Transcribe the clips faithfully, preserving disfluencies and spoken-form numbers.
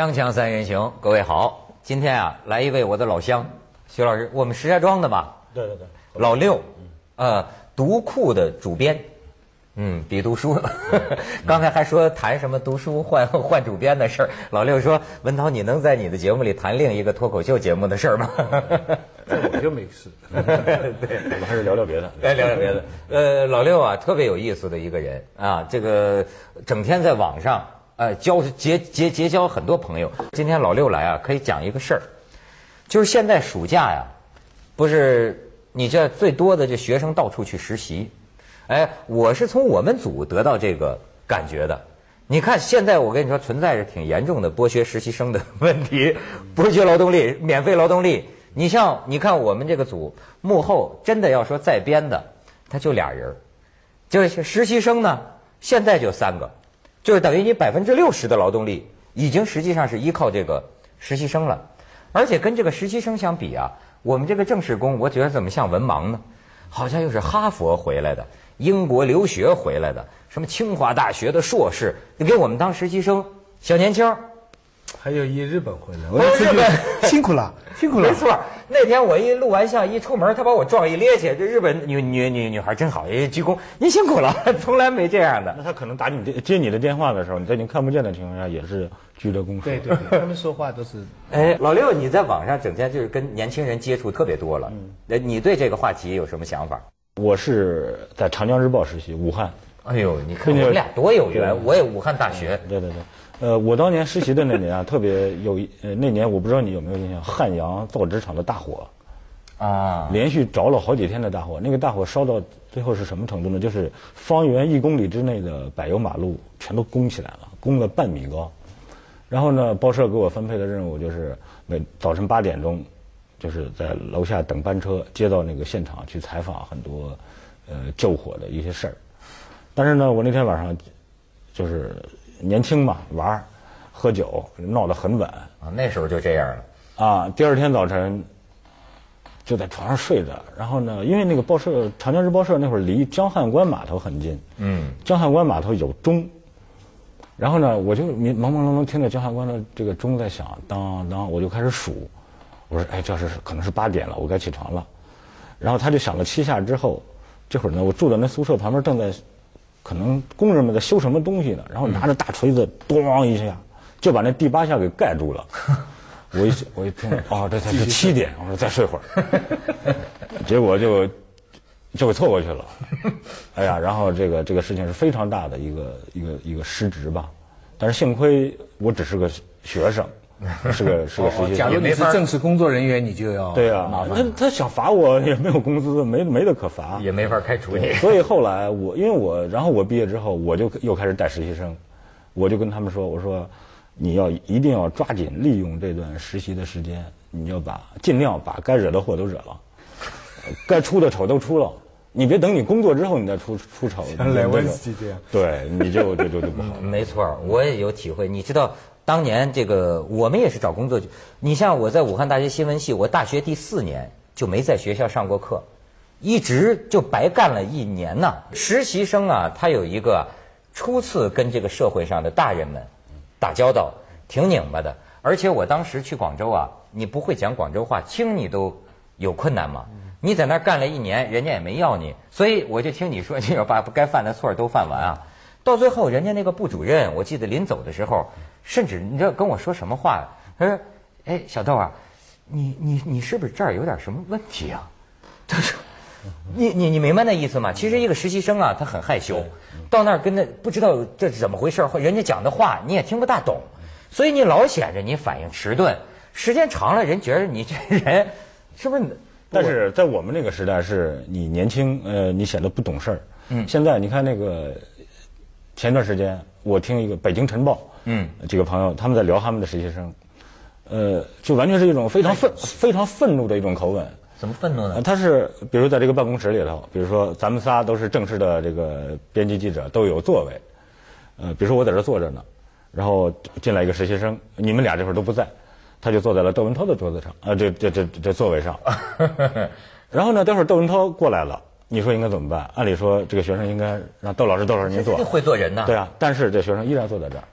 锵锵三人行，各位好，今天啊来一位我的老乡，徐老师，我们石家庄的吧？ 对对对， 老六，呃，读库的主编，嗯，比读书。刚才还说谈什么读书换换主编的事儿，老六说文涛，你能在你的节目里谈另一个脱口秀节目的事儿吗？ 这我就没事。 对，我们还是聊聊别的。 来聊聊别的。呃，老六啊，特别有意思的一个人啊，这个整天在网上。呃，交结结结交很多朋友。今天老六来啊，可以讲一个事儿，就是现在暑假呀，不是你这最多的这学生到处去实习，哎，我是从我们组得到这个感觉的。你看现在我跟你说，存在着挺严重的剥削实习生的问题，剥削劳动力，免费劳动力。你像你看我们这个组幕后真的要说在编的，他就俩人，就是实习生呢，现在就三个。就是等于你百分之六十的劳动力已经实际上是依靠这个实习生了，而且跟这个实习生相比啊，我们这个正式工，我觉得怎么像文盲呢？好像又是哈佛回来的，英国留学回来的，什么清华大学的硕士，你给我们当实习生，小年轻。 还有一日本回来， 我日本辛苦了，辛苦了。 没错，那天我一录完像一出门，他把我撞一趔趄，这日本女女女女孩真好，也鞠躬，您辛苦了，从来没这样的。 那他可能打你接你的电话的时候，你在您看不见的情况下，也是鞠着躬。 对对对，他们说话都是。 哎，老六，你在网上整天就是跟年轻人接触特别多了，嗯，你对这个话题有什么想法？ 我是在长江日报实习，武汉。 哎呦，你看我们俩多有缘，我也武汉大学。 对对对。呃，我当年实习的那年啊，特别有呃，那年我不知道你有没有印象，汉阳造纸厂的大火， 啊， 连续着了好几天的大火，那个大火烧到最后是什么程度呢？就是方圆一公里之内的柏油马路全都攻起来了，攻了半米高。然后呢，报社给我分配的任务就是每早晨八点钟，就是在楼下等班车，接到那个现场去采访很多呃救火的一些事儿。但是呢，我那天晚上就是年轻嘛，玩儿、喝酒，闹得很晚啊。那时候就这样了啊。第二天早晨就在床上睡着，然后呢，因为那个报社长江日报社那会儿离江汉关码头很近，嗯，江汉关码头有钟，然后呢，我就朦朦胧胧听着江汉关的这个钟在响，当当，我就开始数，我说，哎，这是可能是八点了，我该起床了。然后他就响了七下之后，这会儿呢，我住的那宿舍旁边正在。可能工人们在修什么东西呢，然后拿着大锤子咣一下就把那第八下给盖住了。我一我一听，哦，这才是七点，我说再睡会儿，结果就就给错过去了。哎呀，然后这个这个事情是非常大的一个一个一个失职吧，但是幸亏我只是个学生。是个是个实习生。 假如你是正式工作人员，你就要对啊，麻烦。他他想罚我也没有工资，没没得可罚， 也没法开除你。 所以后来我因为我，然后我毕业之后，我就又开始带实习生，我就跟他们说，我说你要一定要抓紧利用这段实习的时间，你要把尽量把该惹的祸都惹了，该出的丑都出了。你别等你工作之后你再出出丑， 像莱文斯基这样， 对，你就就就就不好。 没错，我也有体会。你知道。当年这个我们也是找工作，你像我在武汉大学新闻系，我大学第四年就没在学校上过课，一直就白干了一年呐。实习生啊，他有一个初次跟这个社会上的大人们打交道，挺拧巴的。而且我当时去广州啊，你不会讲广州话，听你都有困难嘛。你在那儿干了一年，人家也没要你，所以我就听你说，你要把该犯的错都犯完啊。到最后，人家那个部主任，我记得临走的时候。甚至你知道跟我说什么话？他说：“哎，小豆啊，你你你是不是这儿有点什么问题啊？”他说：“你你你明白那意思吗？其实一个实习生啊，他很害羞，到那儿跟那不知道这是怎么回事，或人家讲的话你也听不大懂，所以你老显着你反应迟钝，时间长了，人觉得你这人是不是？ 但是在我们那个时代，是你年轻，呃，你显得不懂事儿。嗯，现在你看那个前段时间，我听一个《北京晨报》。嗯，几个朋友他们在聊他们的实习生，呃，就完全是一种非常愤、非常愤怒的一种口吻。 怎么愤怒呢？ 呃、他是比如在这个办公室里头，比如说咱们仨都是正式的这个编辑记者，都有座位。呃，比如说我在这坐着呢，然后进来一个实习生，你们俩这会儿都不在，他就坐在了窦文涛的桌子上，啊、呃，这这这这座位上。然后呢，待会儿窦文涛过来了。你说应该怎么办？按理说这个学生应该让窦老师、窦老师您坐。 会做人呐。 对啊，但是这学生依然坐在这儿。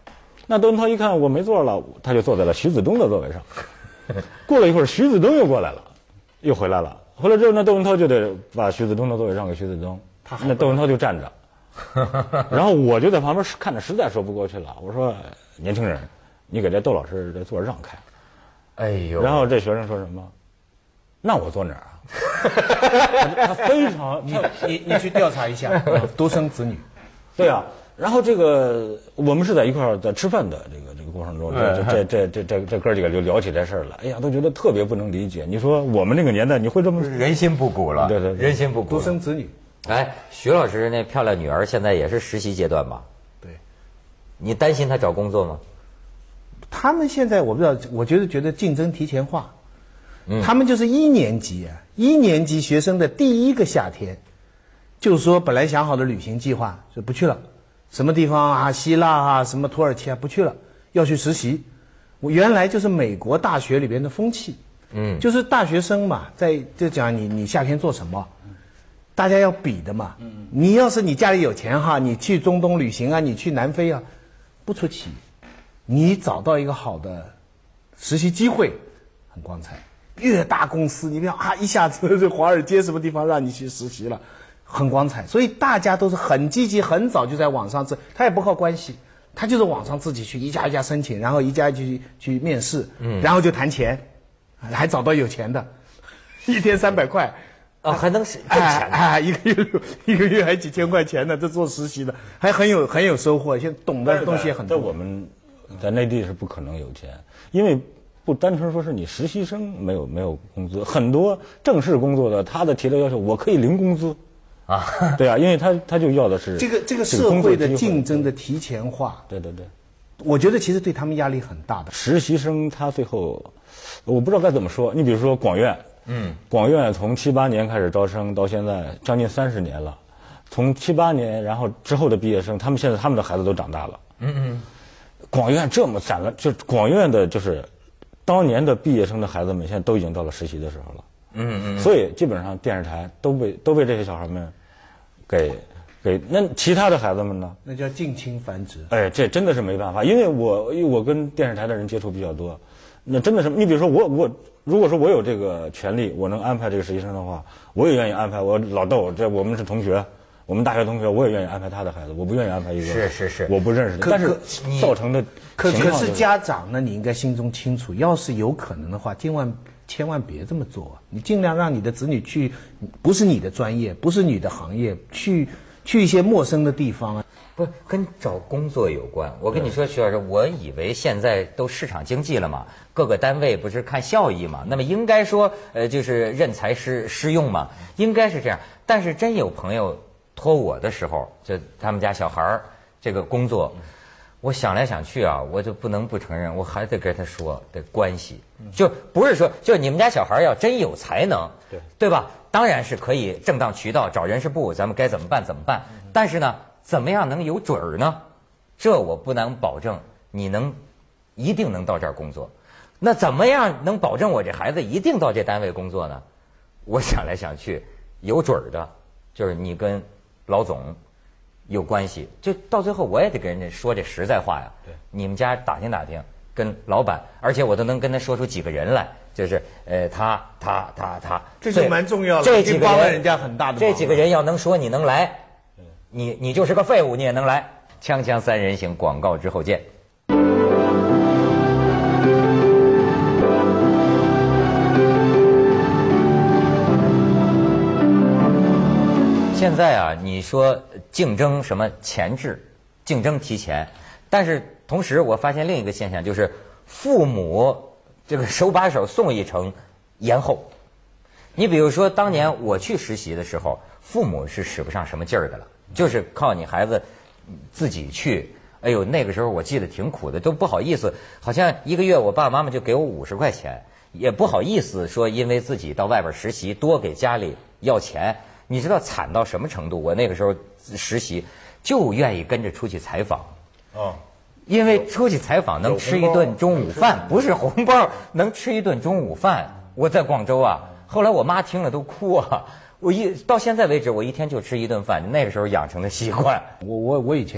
那窦文涛一看我没座了，他就坐在了徐子东的座位上。过了一会儿，徐子东又过来了，又回来了。回来之后，那窦文涛就得把徐子东的座位让给徐子东，那窦文涛就站着。然后我就在旁边看着，实在说不过去了。我说：“年轻人，你给这窦老师这座让开。” 哎呦！ 然后这学生说什么？那我坐哪儿啊？他非常， 你你你去调查一下独生子女。 对啊。然后这个我们是在一块儿在吃饭的这个这个过程中，这这这这这这哥几个就聊起这事儿了。哎呀，都觉得特别不能理解。你说我们那个年代，你会这么人心不古了？ 对对，对人心不古。 独生子女。 哎，徐老师那漂亮女儿现在也是实习阶段吧？ 对。 你担心她找工作吗？ 他们现在我不知道，我觉得觉得竞争提前化。嗯。他们就是一年级啊，一年级学生的第一个夏天，就是说本来想好的旅行计划就不去了。什么地方啊，希腊啊，什么土耳其啊，不去了，要去实习。我原来就是美国大学里边的风气，嗯，就是大学生嘛，在就讲你你夏天做什么，大家要比的嘛。嗯，你要是你家里有钱哈，你去中东旅行啊，你去南非啊，不出奇，你找到一个好的实习机会，很光彩。越大公司，你不要啊，一下子这华尔街什么地方让你去实习了。很光彩，所以大家都是很积极，很早就在网上，他也不靠关系，他就是网上自己去一家一家申请，然后一家一家去去面试，嗯，然后就谈钱，还找到有钱的，一天三百块， 啊，还能挣钱呢， 哎，一个月一个月还几千块钱呢，这做实习的还很有很有收获，现在懂的东西也很多。 在我们在内地是不可能有钱，因为不单纯说是你实习生没有没有工资，很多正式工作的他的提的要求，我可以零工资。啊，对啊，因为他他就要的是这个这个社会的竞争的提前化。 对对对， 我觉得其实对他们压力很大的。 实习生他最后，我不知道该怎么说。你比如说广院，嗯，广院从七八年开始招生到现在将近三十年了，从七八年然后之后的毕业生，他们现在他们的孩子都长大了。嗯嗯，广院这么攒了，就广院的就是当年的毕业生的孩子们，现在都已经到了实习的时候了。嗯嗯，所以基本上电视台都被都被这些小孩们。给，给那其他的孩子们呢？ 那叫近亲繁殖。 哎，这真的是没办法，因为我我跟电视台的人接触比较多，那真的是你比如说我我如果说我有这个权利，我能安排这个实习生的话，我也愿意安排我老窦，这我们是同学，我们大学同学，我也愿意安排他的孩子，我不愿意安排一个是是是我不认识的，但是造成的可可是家长呢，你应该心中清楚，要是有可能的话，千万。千万别这么做，你尽量让你的子女去，不是你的专业，不是你的行业，去去一些陌生的地方啊。 不，跟找工作有关。我跟你说，徐老师，我以为现在都市场经济了嘛，各个单位不是看效益嘛，那么应该说，呃，就是任才施施用嘛，应该是这样。但是真有朋友托我的时候，就他们家小孩儿这个工作。我想来想去啊，我就不能不承认，我还得跟他说的关系，就不是说就你们家小孩要真有才能，对对吧？当然是可以正当渠道找人事部，咱们该怎么办怎么办。但是呢，怎么样能有准儿呢？这我不能保证你能一定能到这儿工作。那怎么样能保证我这孩子一定到这单位工作呢？我想来想去，有准儿的，就是你跟老总。有关系，就到最后我也得跟人家说这实在话呀。对，你们家打听打听，跟老板，而且我都能跟他说出几个人来，就是呃，他他他他， 这就蛮重要的。 这几个人帮了人家很大的忙。 这几个人要能说你能来，你你就是个废物，你也能来。锵锵三人行，广告之后见。现在啊，你说竞争什么前置，竞争提前，但是同时我发现另一个现象，就是父母这个手把手送一程延后。你比如说当年我去实习的时候，父母是使不上什么劲儿的了，就是靠你孩子自己去。哎呦，那个时候我记得挺苦的，都不好意思，好像一个月我爸爸妈妈就给我五十块钱，也不好意思说因为自己到外边实习多给家里要钱。你知道惨到什么程度？我那个时候实习就愿意跟着出去采访，哦，因为出去采访能吃一顿中午饭，不是红包，能吃一顿中午饭。我在广州啊，后来我妈听了都哭啊。我一到现在为止，我一天就吃一顿饭，那个时候养成的习惯。 我我我以前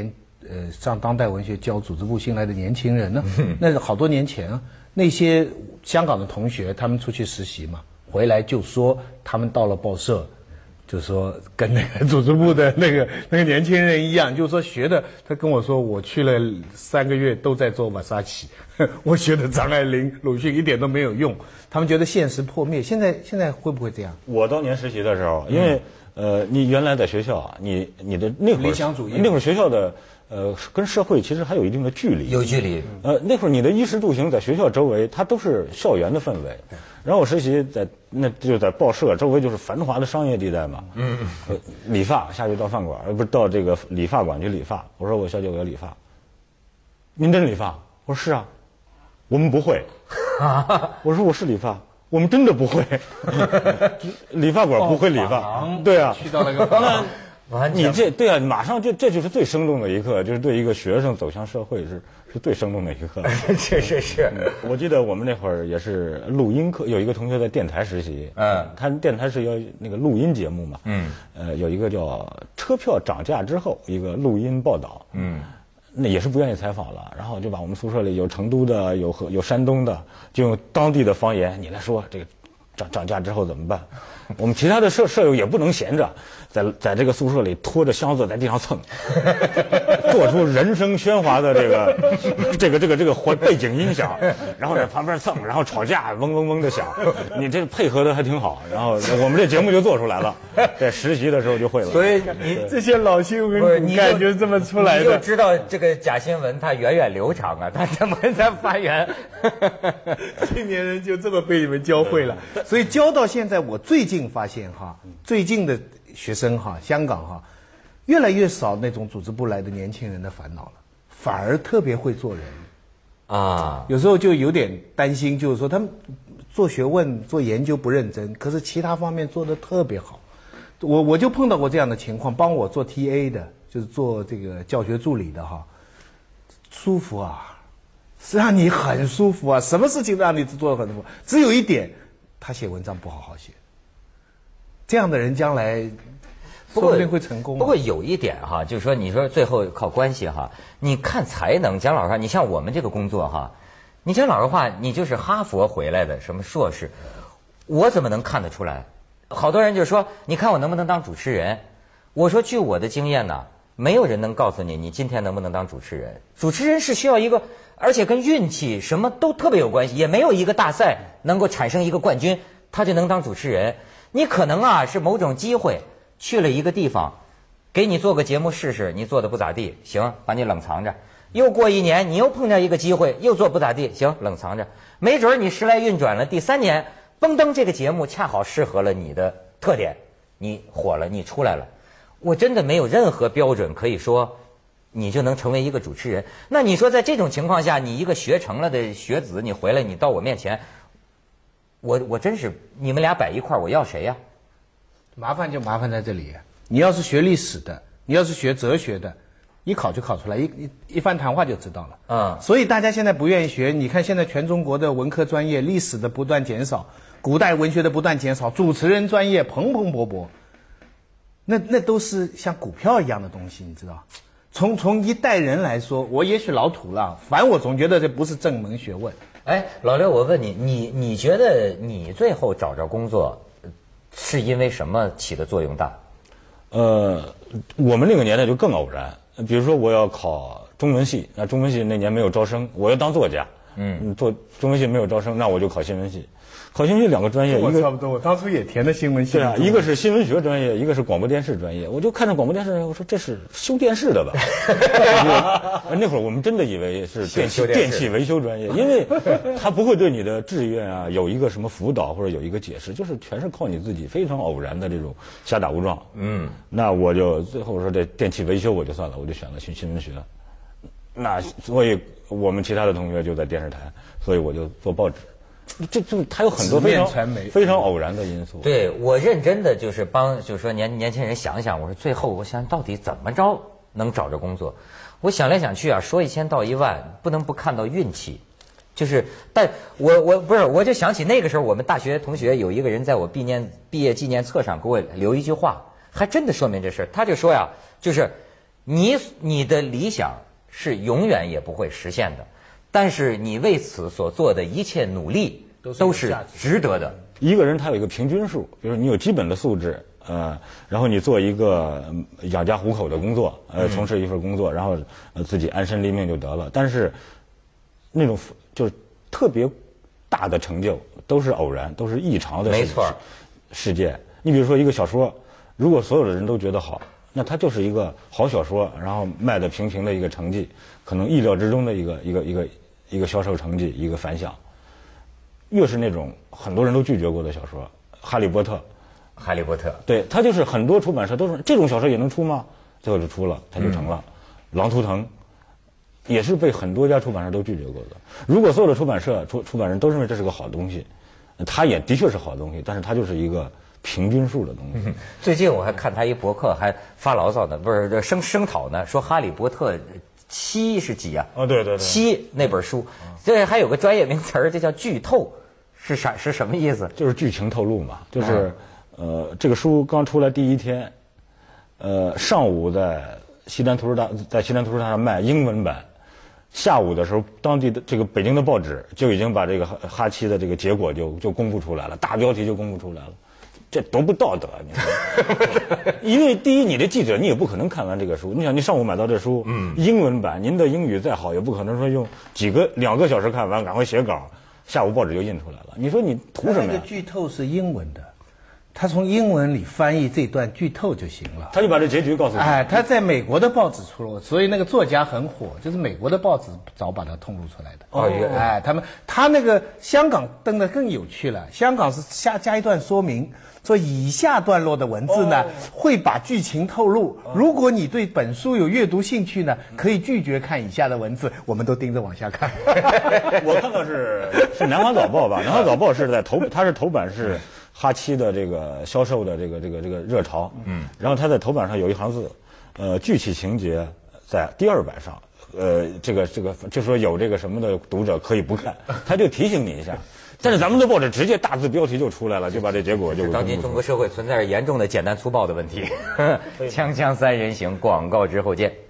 呃上当代文学教组织部新来的年轻人呢，那是好多年前啊，那些香港的同学他们出去实习嘛，回来就说他们到了报社。就是说，跟那个组织部的那个那个年轻人一样，就是说学的，他跟我说，我去了三个月都在做瓦萨奇，我学的张爱玲、鲁迅一点都没有用。他们觉得现实破灭。现在现在会不会这样？ 我当年实习的时候，因为、嗯、呃，你原来在学校啊，你你的那会儿理想主义， 那会儿学校的呃跟社会其实还有一定的距离， 有距离。 呃，那会儿你的衣食住行在学校周围，它都是校园的氛围。然后我实习在那就在报社周围，就是繁华的商业地带嘛。嗯，呃、理发下去到饭馆，呃，不是到这个理发馆去理发。我说我小姐我要理发，您真理发？我说是啊，我们不会。我说我是理发，我们真的不会。理发馆不会理发，对啊， 去到那个那。 你这对啊，马上就这就是最生动的一刻，就是对一个学生走向社会是是最生动的一刻。 是是是、 嗯，我记得我们那会儿也是录音课，有一个同学在电台实习，嗯，他电台是要那个录音节目嘛，嗯，呃，有一个叫车票涨价之后一个录音报道，嗯，那也是不愿意采访了，然后就把我们宿舍里有成都的，有和有山东的，就用当地的方言，你来说这个涨涨价之后怎么办？我们其他的舍舍友也不能闲着，在在这个宿舍里拖着箱子在地上蹭，做出人声喧哗的这个这个这个这个环背景音响，然后在旁边蹭，然后吵架嗡嗡嗡的响，你这配合的还挺好，然后我们这节目就做出来了，在实习的时候就会了。 所以你这些老新闻骨干就是这么出来的。 你就知道这个假新闻它源远流长啊，它怎么才发源？ 青年人就这么被你们教会了，所以教到现在，我最近发现哈，最近的学生哈，香港哈，越来越少那种组织部来的年轻人的烦恼了，反而特别会做人啊。 有时候就有点担心，就是说他们做学问、做研究不认真，可是其他方面做得特别好。我我就碰到过这样的情况，帮我做 T A 的，就是做这个教学助理的哈，舒服啊，是让你很舒服啊，什么事情都让你做得很舒服，只有一点，他写文章不好好写。这样的人将来说不定会成功。 不过有一点哈，就是说你说最后靠关系哈，你看才能，讲老实话，你像我们这个工作哈，你讲老实话，你就是哈佛回来的什么硕士，我怎么能看得出来？好多人就说，你看我能不能当主持人？我说据我的经验呢，没有人能告诉你你今天能不能当主持人。主持人是需要一个，而且跟运气什么都特别有关系，也没有一个大赛能够产生一个冠军，他就能当主持人。你可能啊是某种机会去了一个地方，给你做个节目试试，你做的不咋地，行，把你冷藏着。又过一年，你又碰见一个机会，又做不咋地，行，冷藏着。没准你时来运转了，第三年，蹦噔，这个节目恰好适合了你的特点，你火了，你出来了。我真的没有任何标准可以说你就能成为一个主持人。那你说在这种情况下，你一个学成了的学子，你回来你到我面前，我我真是你们俩摆一块儿，我要谁呀？ 麻烦就麻烦在这里，你要是学历史的，你要是学哲学的，一考就考出来，一一一番谈话就知道了。嗯，所以大家现在不愿意学。你看现在全中国的文科专业，历史的不断减少，古代文学的不断减少，主持人专业蓬蓬勃勃。那那都是像股票一样的东西，你知道？从从一代人来说，我也许老土了，反正我总觉得这不是正门学问。 哎，老刘，我问你，你你觉得你最后找着工作，是因为什么起的作用大？ 呃，我们那个年代就更偶然。比如说，我要考中文系，那中文系那年没有招生，我要当作家，嗯，做中文系没有招生，那我就考新闻系。考新闻系两个专业，一个差不多，我当初也填的新闻系。 对啊，一个是新闻学专业，一个是广播电视专业。我就看着广播电视专业，我说这是修电视的吧？那会儿我们真的以为是电气电气维修专业，因为他不会对你的志愿啊有一个什么辅导或者有一个解释，就是全是靠你自己非常偶然的这种瞎打误撞。嗯，那我就最后说这电气维修我就算了，我就选了新新闻学。那所以我们其他的同学就在电视台，所以我就做报纸。这就它有很多非常非常偶然的因素。 对，我认真的就是帮，就是说年年轻人想想，我说最后我想到底怎么着能找着工作？我想来想去啊，说一千道一万，不能不看到运气。就是，但我我不是，我就想起那个时候我们大学同学有一个人在我毕业毕业纪念册上给我留一句话，还真的说明这事。他就说呀，就是你你的理想是永远也不会实现的，但是你为此所做的一切努力都是值得的。 一个人他有一个平均数，比如你有基本的素质，呃，然后你做一个养家糊口的工作，呃，从事一份工作，然后呃自己安身立命就得了。但是那种就是特别大的成就都是偶然，都是异常的事没错事件。你比如说一个小说，如果所有的人都觉得好，那它就是一个好小说，然后卖的平平的一个成绩，可能意料之中的一个一个一个一个销售成绩，一个反响。越是那种很多人都拒绝过的小说，《哈利波特》， 哈利波特， 对，它就是很多出版社都说这种小说也能出吗？最后就出了，它就成了。嗯、狼图腾也是被很多家出版社都拒绝过的。如果所有的出版社出出版人都认为这是个好东西，它也的确是好东西，但是它就是一个平均数的东西。 嗯、最近我还看他一博客，还发牢骚呢，不是声声讨呢，说《哈利波特》七是几啊？ 哦，对对对， 七那本书，这还有个专业名词儿，这叫剧透。是啥？是什么意思？ 就是剧情透露嘛。就是，嗯、呃，这个书刚出来第一天，呃，上午在西单图书大在西单图书大上卖英文版，下午的时候，当地的这个北京的报纸就已经把这个哈哈七的这个结果就就公布出来了，大标题就公布出来了，这多不道德啊！你说，因为第一，你的记者你也不可能看完这个书，你想你上午买到这书，嗯，英文版，您的英语再好，也不可能说用几个两个小时看完，赶快写稿。下午报纸就印出来了，你说你图什么呀？ 那个剧透是英文的，他从英文里翻译这段剧透就行了。 他就把这结局告诉你。 哎，他在美国的报纸出了，所以那个作家很火，就是美国的报纸早把它透露出来的。 哦， 哎，他们他那个香港登的更有趣了，香港是下加一段说明，说以下段落的文字呢、哦、会把剧情透露。如果你对本书有阅读兴趣呢，可以拒绝看以下的文字。我们都盯着往下看。 我看到是是南华早报吧？南华早报是在头，它是头版是哈七的这个销售的这个这个这个热潮。嗯。然后它在头版上有一行字，呃，剧情情节在第二版上，呃，这个这个就说有这个什么的读者可以不看，他就提醒你一下。但是咱们的报纸直接大字标题就出来了，就把这结果就。 当今中国社会存在着严重的简单粗暴的问题。锵锵三人行，广告之后见。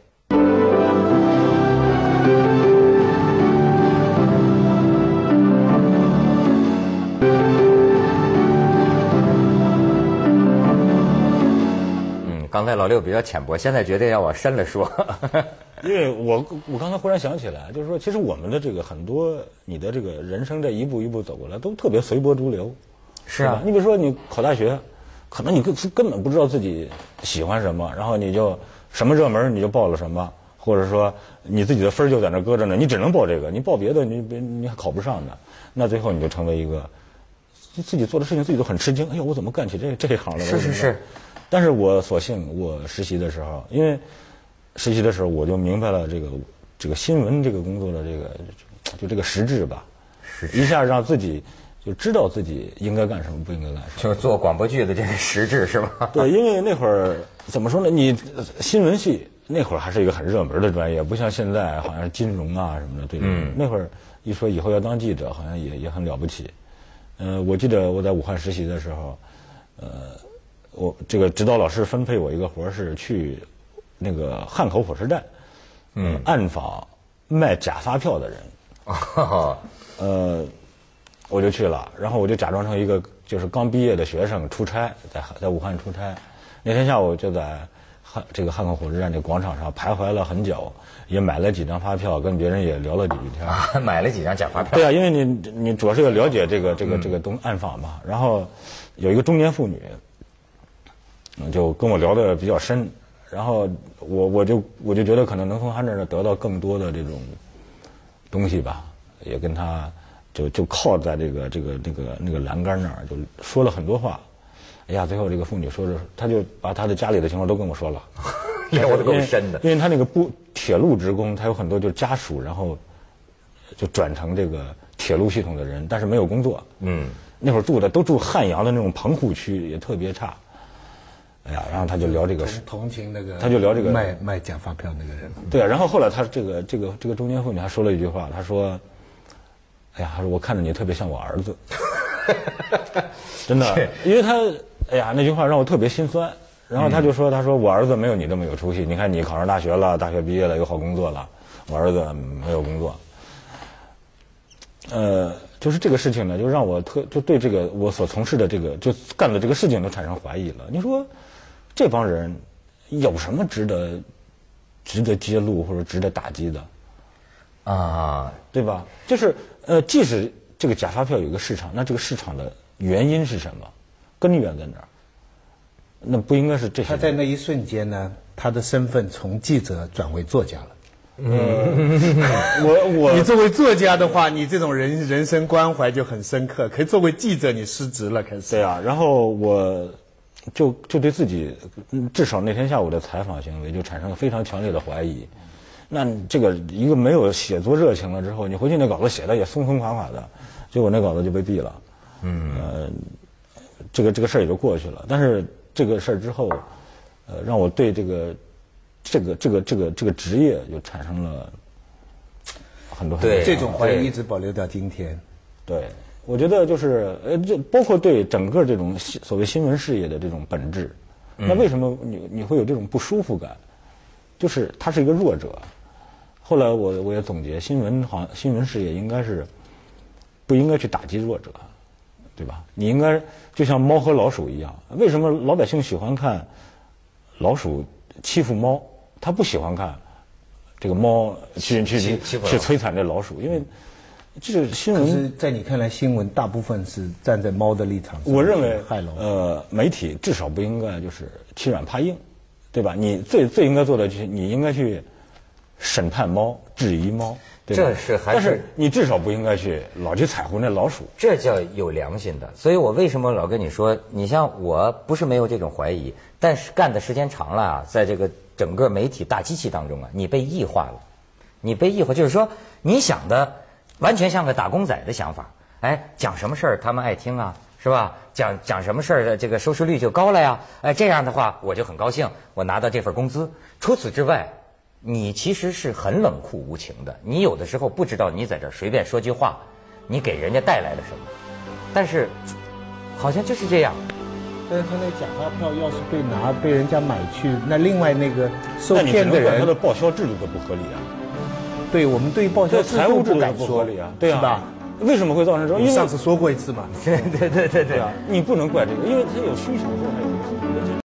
嗯，刚才老六比较浅薄，现在决定要往深了说。 因为我我刚才忽然想起来，就是说，其实我们的这个很多你的这个人生这一步一步走过来，都特别随波逐流。 是啊， 你比如说你考大学，可能你根根本不知道自己喜欢什么，然后你就什么热门你就报了什么，或者说你自己的分就在那搁着呢，你只能报这个，你报别的你你还考不上的，那最后你就成为一个自己做的事情自己都很吃惊，哎呦，我怎么干起这这一行了？ 是是是。 但是我所幸我实习的时候，因为实习的时候我就明白了这个这个新闻这个工作的这个就这个实质吧，一下让自己就知道自己应该干什么不应该干什么， 就是做广播剧的这个实质是吧？ 对，因为那会儿怎么说呢，你新闻系那会儿还是一个很热门的专业，不像现在好像金融啊什么的，对吧？嗯，那会儿一说以后要当记者，好像也也很了不起。呃，我记得我在武汉实习的时候，呃，我这个指导老师分配我一个活是去那个汉口火车站，嗯，暗访卖假发票的人， 哦、 呃，我就去了，然后我就假装成一个就是刚毕业的学生出差，在在武汉出差。那天下午就在汉这个汉口火车站这广场上徘徊了很久，也买了几张发票，跟别人也聊了几句天。 啊，买了几张假发票？ 对啊，因为你你主要是要了解这个这个这个东暗访嘛。然后有一个中年妇女，就跟我聊得比较深。然后我我就我就觉得可能能从他那儿得到更多的这种东西吧，也跟他就就靠在这个这个那个那个栏杆那儿，就说了很多话。哎呀，最后这个妇女说着，她就把她的家里的情况都跟我说了， 聊得够深的。 因为她那个不铁路职工，她有很多就是家属，然后就转成这个铁路系统的人，但是没有工作。嗯，那会儿住的都住汉阳的那种棚户区，也特别差。哎呀，然后他就聊这个， 同情那个， 他就聊这个卖卖假发票那个人。 对啊，然后后来他这个这个这个中年妇女还说了一句话，他说：“哎呀，他说我看着你特别像我儿子。”真的，因为他哎呀那句话让我特别心酸。 然后他就说：“他说我儿子没有你这么有出息。你看你考上大学了，大学毕业了，有好工作了，我儿子没有工作。”呃，就是这个事情呢，就让我特就对这个我所从事的这个就干的这个事情都产生怀疑了。你说这帮人有什么值得值得揭露或者值得打击的啊？ 对吧？就是呃，即使这个假发票有一个市场，那这个市场的原因是什么？根源在哪儿？那不应该是这些。 他在那一瞬间呢，他的身份从记者转为作家了。 嗯，我我你作为作家的话，你这种人人生关怀就很深刻。可是作为记者，你失职了，开始。 对啊，然后我就就对自己，至少那天下午的采访行为就产生了非常强烈的怀疑。那这个一个没有写作热情了之后，你回去那稿子写的也松松垮垮的，结果那稿子就被毙了。嗯，呃，这个这个事儿也就过去了。但是这个事儿之后，呃，让我对这个。这个这个这个这个职业就产生了很多很多对这种怀疑一直保留到今天。 对，我觉得就是呃，这包括对整个这种所谓新闻事业的这种本质，那为什么你你会有这种不舒服感？就是他是一个弱者。后来我我也总结，新闻行新闻事业应该是不应该去打击弱者，对吧？你应该就像猫和老鼠一样，为什么老百姓喜欢看老鼠欺负猫？他不喜欢看这个猫去去去去摧残这老鼠，因为这个新闻。 可是，在你看来，新闻大部分是站在猫的立场上。 我认为， 害老呃，媒体至少不应该就是欺软怕硬，对吧？你最最应该做的就是你应该去审判猫、质疑猫，对吧？ 这是还是？ 但是你至少不应该去老去踩乎那老鼠。 这叫有良心的。所以我为什么老跟你说，你像我不是没有这种怀疑，但是干的时间长了啊，在这个整个媒体大机器当中啊，你被异化了，你被异化，就是说你想的完全像个打工仔的想法。哎，讲什么事儿他们爱听啊，是吧？讲讲什么事儿的这个收视率就高了呀。哎，这样的话我就很高兴，我拿到这份工资。除此之外，你其实是很冷酷无情的。你有的时候不知道你在这儿随便说句话，你给人家带来了什么。但是好像就是这样。 但是他那假发票要是被拿被人家买去，那另外那个受那你骗的人， 他的报销制度都不合理啊。 对我们对报销制财务制度度不敢说不合理啊，对啊， 是吧？ 为什么会造成这种？因为你上次说过一次嘛。 对对对对对对啊，你不能怪这个，因为他有需求，说还有这个需求。